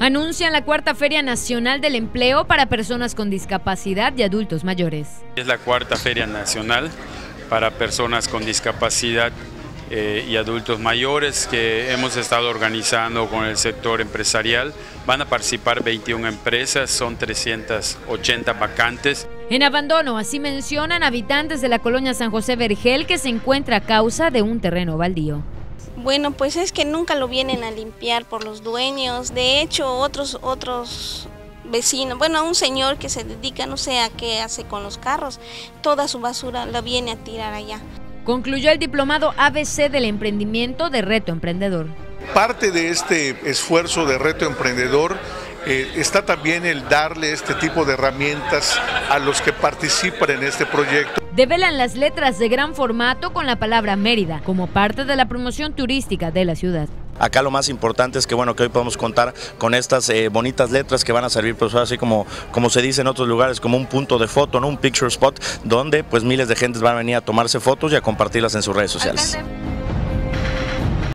Anuncian la cuarta Feria Nacional del Empleo para personas con discapacidad y adultos mayores. Es la cuarta Feria Nacional para personas con discapacidad y adultos mayores que hemos estado organizando con el sector empresarial. Van a participar 21 empresas, son 380 vacantes. En abandono, así mencionan habitantes de la colonia San José Vergel, que se encuentra a causa de un terreno baldío. Bueno, pues es que nunca lo vienen a limpiar por los dueños. De hecho, otros vecinos, bueno, un señor que se dedica, no sé a qué hace con los carros, toda su basura la viene a tirar allá. Concluyó el diplomado ABC del emprendimiento de Reto Emprendedor. Parte de este esfuerzo de Reto Emprendedor está también el darle este tipo de herramientas a los que participan en este proyecto. Develan las letras de gran formato con la palabra Mérida como parte de la promoción turística de la ciudad. Acá lo más importante es que bueno, que hoy podemos contar con estas bonitas letras que van a servir, pues así como se dice en otros lugares, como un punto de foto, ¿no? Un picture spot, donde pues miles de gentes van a venir a tomarse fotos y a compartirlas en sus redes sociales.